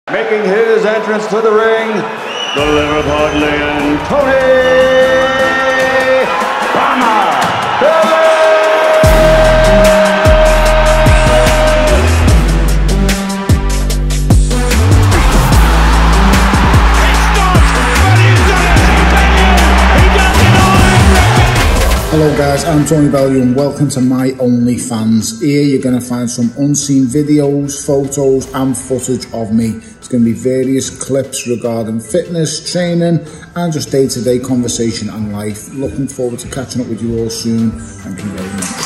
Making his entrance to the ring, the Liverpudlian Tony Bellew! Hello guys, I'm Tony Bellew and welcome to my OnlyFans. Here you're going to find some unseen videos, photos and footage of me. It's going to be various clips regarding fitness, training and just day-to-day conversation and life. Looking forward to catching up with you all soon. Thank you very much.